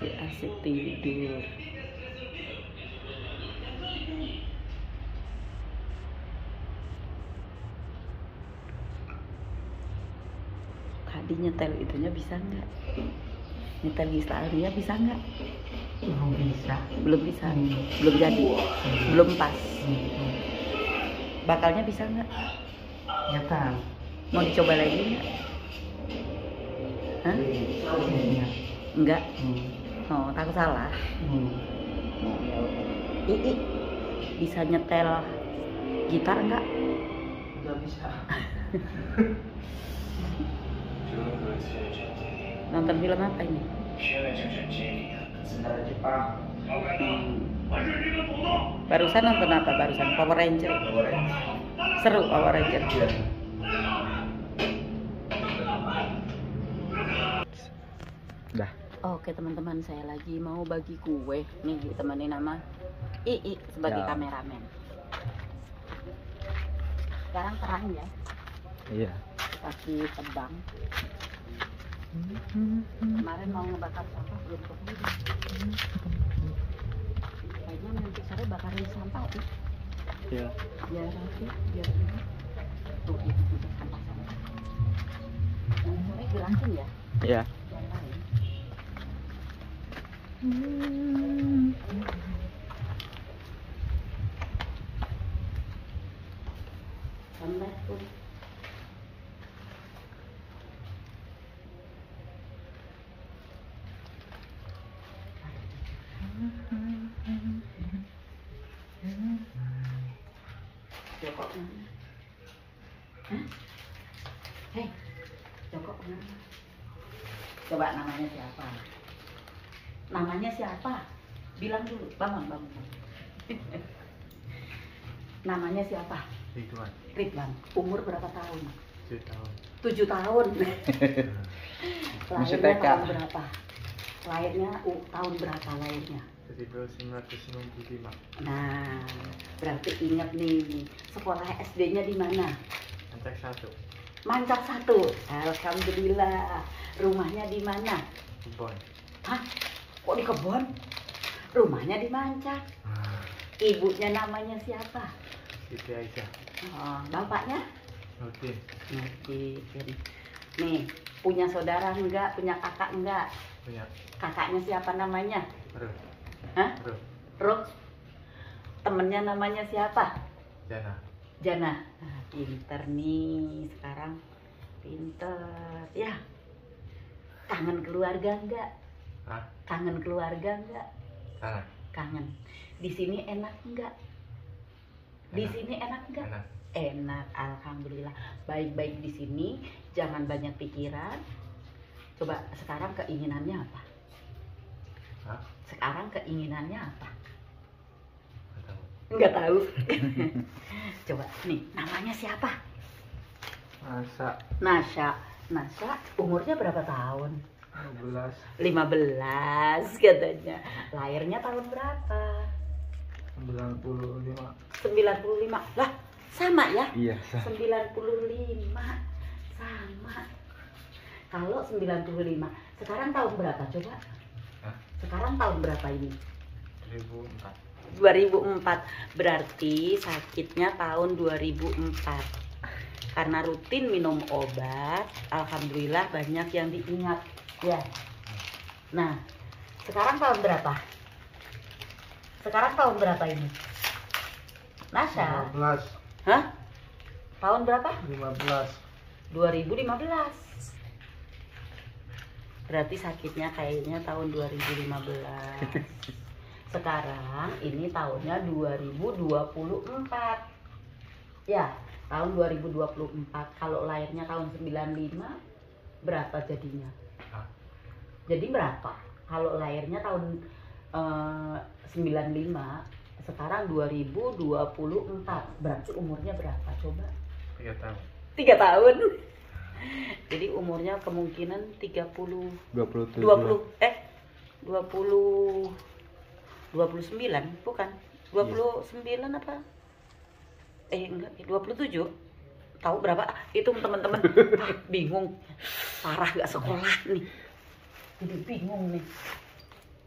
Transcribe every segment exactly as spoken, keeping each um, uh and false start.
masih asik tidur. Tadi nyetel itunya bisa nggak? Nyetel gitarnya bisa nggak? Belum bisa. Belum bisa, belum jadi, belum pas. Bakalnya bisa nggak? Ya tahu. Mau dicoba lagi nggak? Hah? Iya. Enggak? Hmm. Oh, takut salah. Hmm. Ii, bisa nyetel gitar nggak? Nggak bisa. Nonton film apa ini? Sebentar Jepang. Hmm. Barusan nonton apa? Barusan Power Ranger. Seru Power Ranger. Dah. Oke teman-teman, saya lagi mau bagi kue nih, ditemenin sama Ii sebagai Ya. kameramen. Sekarang terang ya, Iya. kasih tebang. Kemarin mau ngebakar sampah belum kemudian. Kayaknya nanti sore bakarin sampah sih. Iya. Biar nanti biar ini. Tuh itu juga sampah-sampah. Nanti sore gerakin ya. Iya. Yang lain. Sampai pun. Joko mana? Hah? Hei, Joko mana? Coba namanya siapa? Namanya siapa? Bilang dulu, bangun, bangun. Namanya siapa? Ridwan. Ridwan. Umur berapa tahun? tujuh tahun. Tujuh tahun. Masih Lahirnya T K. tahun berapa? Lahirnya uh, tahun berapa lahirnya? seribu sembilan ratus sembilan puluh lima. Nah, berarti ingat nih, sekolah S D-nya di mana? Mancak satu. Mancak satu. Alhamdulillah. Rumahnya di mana? Kebon. Hah? Kok di kebon? Rumahnya di Mancak. Ibunya namanya siapa? Siti Aisyah. Oh, bapaknya? Nurdin. Nurdin. Nih, punya saudara enggak? Punya kakak enggak? Punya. Kakaknya siapa namanya? Bro. Hah? Bro. Ruk. Temennya namanya siapa? Jana. Jana. Nah, pinter nih sekarang. Pinter. Ya. Kangen keluarga enggak? Hah? Kangen keluarga enggak? Tangan. Kangen. Di sini enak enggak? Di Enak. sini enak enggak? Enak. Enak, alhamdulillah. Baik-baik di sini, jangan banyak pikiran. Coba sekarang keinginannya apa? Hah? Sekarang keinginannya apa? Nggak tahu. Enggak tahu. Coba nih, namanya siapa? Masa Nasya. Nasya umurnya berapa tahun? dua belas. lima belas katanya. Lahirnya tahun berapa? sembilan puluh lima. sembilan puluh lima. Lah, sama ya? Iya. sembilan puluh lima. Sama. Kalau sembilan puluh lima, sekarang tahun berapa coba? Hah? Sekarang tahun berapa ini? dua ribu empat. dua ribu empat. Berarti sakitnya tahun dua ribu empat. Karena rutin minum obat, alhamdulillah banyak yang diingat. Ya. Nah, sekarang tahun berapa? Sekarang tahun berapa ini? Nasya? lima belas. Hah? Tahun berapa? lima belas. dua ribu lima belas. Berarti sakitnya kayaknya tahun dua ribu lima belas. Sekarang ini tahunnya dua ribu dua puluh empat. Ya, tahun dua ribu dua puluh empat. Kalau lahirnya tahun sembilan puluh lima, berapa jadinya? Hah? Jadi berapa? Kalau lahirnya tahun eh, sembilan puluh lima, sekarang dua ribu dua puluh empat. Berarti umurnya berapa? Coba. tiga tahun. Tiga tahun. Jadi umurnya kemungkinan tiga puluh, dua puluh tujuh. dua puluh, eh dua puluh, dua puluh sembilan, bukan? dua puluh sembilan apa? Eh enggak, dua puluh tujuh. Tahu berapa? Hitung teman-teman. Ah, bingung. Parah gak sekolah nih. Jadi bingung nih.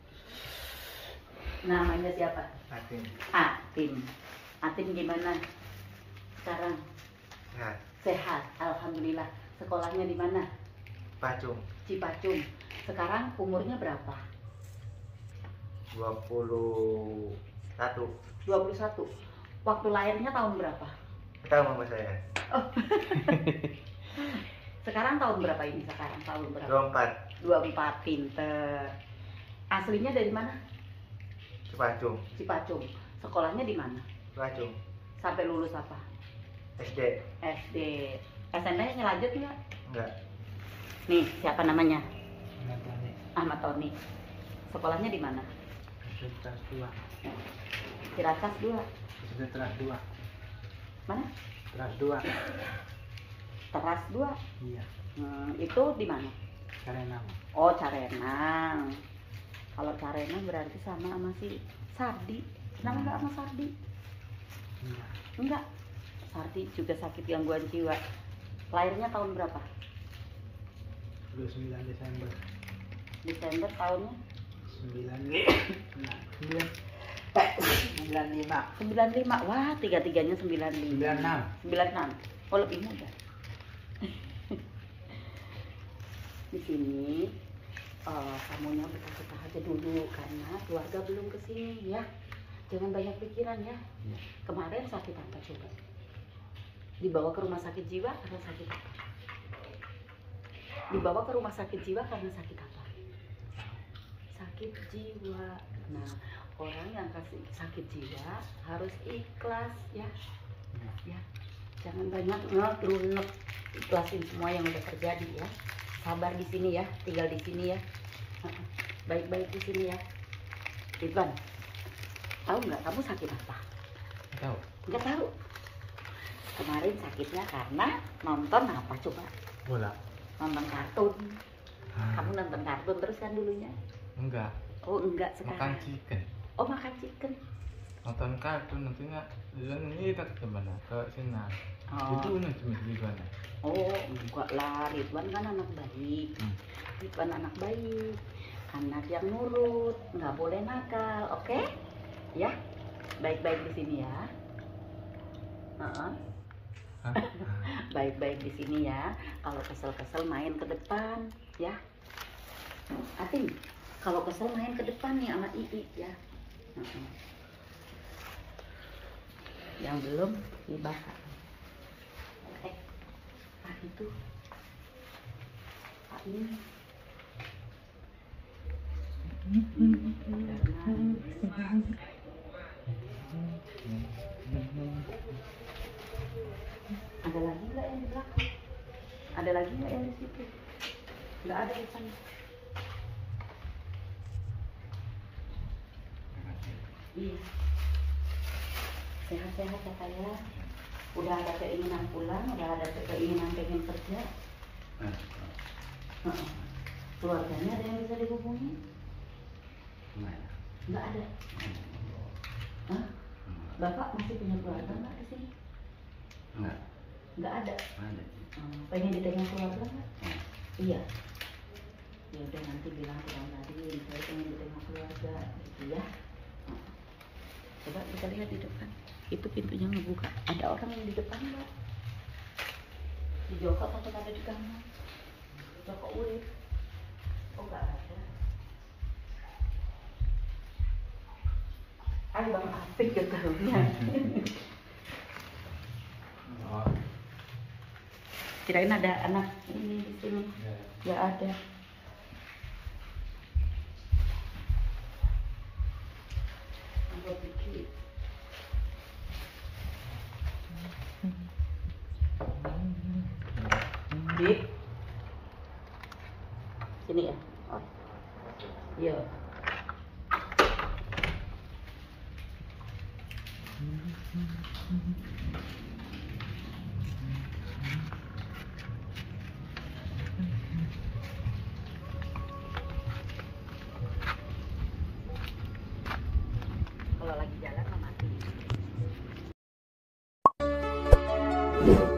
Namanya siapa? Atin. Atin. Atin gimana sekarang? Sehat. Sehat, alhamdulillah. Sekolahnya di mana? Pacung. Cipacung. Sekarang umurnya berapa? dua puluh satu. dua puluh satu. Waktu lahirnya tahun berapa? Tahu mama saya. Oh. Sekarang tahun berapa ini? Sekarang tahun berapa? dua puluh empat. dua puluh empat, pinter. Aslinya dari mana? Cipacung. Cipacung. Sekolahnya di mana? Pacung. Sampai lulus apa? S D. S D. S M P-nya lanjut nggak? Enggak. Nih, siapa namanya? Ahmad Tony. Sekolahnya di mana? Teras dua. Ciracas dua. Teras dua. Mana? Teras dua. Teras dua. Iya. Hmm, itu di mana? Carenang. Oh, Carenang. Kalau Carenang berarti sama sama si Sardi. Kenapa nggak sama Sardi? Iya. Enggak. Sardi juga sakit gangguan jiwa. Lahirnya tahun berapa? dua puluh sembilan Desember. Desember tahunnya? sembilan sembilan sembilan lima. sembilan lima. Wah, tiga-tiganya sembilan lima. sembilan enam. sembilan enam. Oh, lebih muda. Di sini uh, kamunya betah-betah aja dulu karena keluarga belum kesini ya. Jangan banyak pikiran ya. Ya. Kemarin sakit apa coba? Dibawa ke rumah sakit jiwa karena sakit apa? Dibawa ke rumah sakit jiwa karena sakit apa? Sakit jiwa. Nah, orang yang kasih sakit jiwa harus ikhlas ya. Ya. Jangan banyak ngelunek, ikhlasin semua yang udah terjadi ya. Sabar di sini ya, tinggal di sini ya. Baik-baik di sini ya. Ridwan, tahu nggak kamu sakit apa? Tahu. Nggak tahu. Kemarin sakitnya karena nonton apa coba? Bola. Nonton kartun. Kamu nonton kartun terus kan dulunya? Enggak. Oh enggak Makan sekarang. chicken. Oh makan chicken. Nonton kartun nantinya ini tak kemana? Ke Sinar. Oh. Itu nih cuma di mana? Oh enggak lah, Ridwan kan anak baik. Hmm. Ridwan anak baik, anak yang nurut, nggak boleh nakal, oke? Ya, baik-baik di sini ya. Uh-uh. Baik-baik di sini ya. Kalau kesel-kesel main ke depan, ya. Atin, kalau kesel main ke depan nih sama Ii ya. Uh-uh. Yang belum dibakar. Eh, Pak itu, Pak ini. Ada lagi nggak yang di belakang? Ada lagi nggak yang di situ? Nggak ada di sana. Iya. Sehat-sehat ya Kak ya. Udah ada keinginan pulang, udah ada keinginan pengen kerja. Heeh. Keluarganya ada yang bisa dihubungi? Nggak ada. Hah? Bapak masih punya keluarga nggak di sini? Enggak. Nggak ada. Ada. Hmm, pengen ditengok keluarga nggak? Iya. Ya udah nanti bilang ke Bang Nadine, saya pengen ditengok keluarga, gitu ya. Hmm. Coba kita lihat di depan. Itu pintunya ngebuka. Ada orang yang di depan nggak? Di Joko atau ada di kamar? Joko Urip. Oh nggak ada. Ayo Bang Afik ketemu. Oh. Kirain ada anak ini di sini. Nggak ada. Aku pikir. Di sini ya. Oh. Iya. Kalau lagi jalan mati.